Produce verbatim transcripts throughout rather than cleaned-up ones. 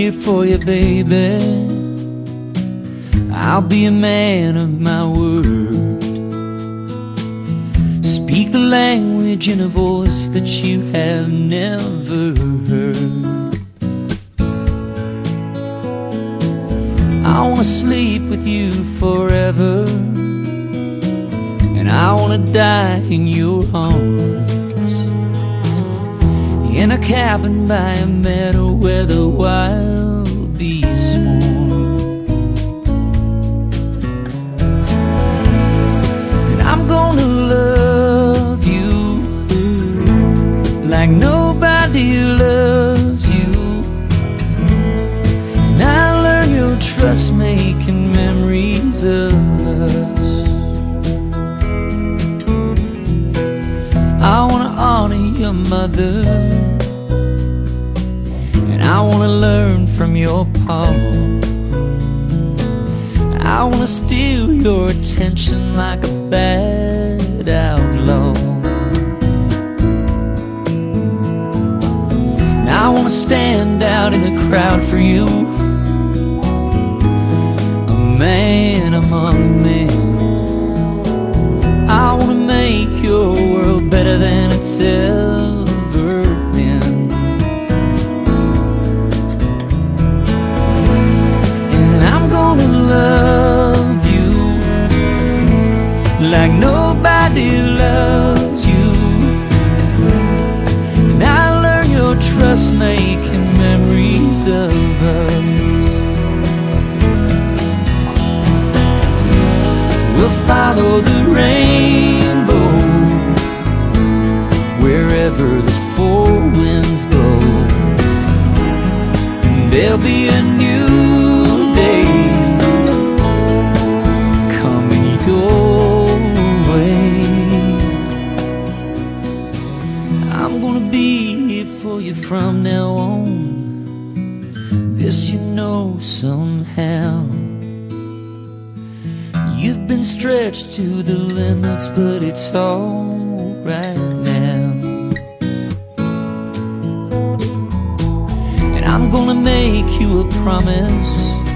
here for you, baby. I'll be a man of my word. Speak the language in a voice that you have never heard. I wanna sleep with you forever, and I wanna die in your arms, in a cabin by a meadow where the wild bees swarm. And I'm gonna love you like nobody loves you, and I learn your trust making memories of us. I wanna honor your mother, and I wanna learn from your pa. I wanna steal your attention like a bad outlaw. And I wanna stand out in the crowd for you, a man among men. I wanna make your world better than it's ever been. And I'm gonna love you like nobody loves you, and I learn your trust making memories of us. We'll follow the rainbow wherever the four winds blow, and there'll be a new day coming your way. I'm gonna be here for you from now on, this you know somehow. You've been stretched to the limits, but it's all right now. And I'm gonna make you a promise,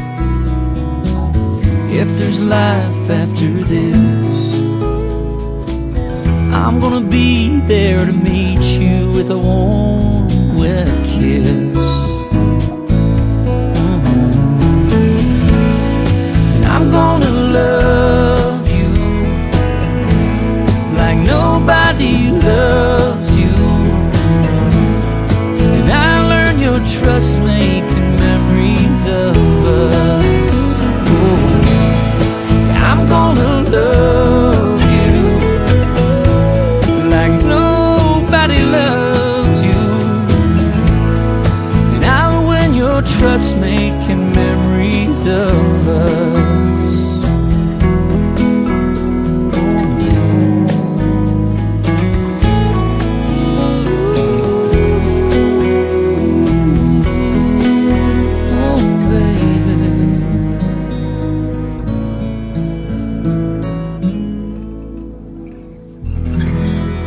if there's life after this, I'm gonna be there to meet you with a warm, wet kiss. I'm gonna love you like nobody loves you, and I learn your trust making memories of us. Oh, I'm gonna love you like nobody loves you, and I'll win your trust making